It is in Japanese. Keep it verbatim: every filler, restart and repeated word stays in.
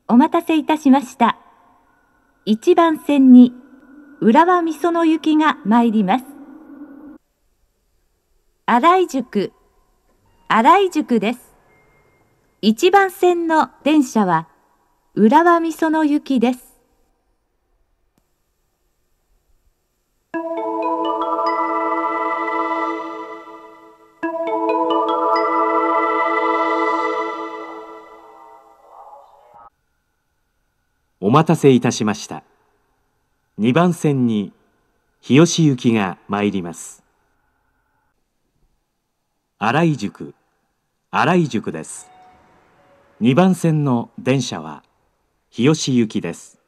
お待たせいたしました。いちばん線に浦和美園行きが参ります。新井宿、新井宿です。いちばん線の電車は浦和美園行きです。 お待たせいたしました。にばん線に日吉行きが参ります。新井宿、新井宿です。にばん線の電車は日吉行きです。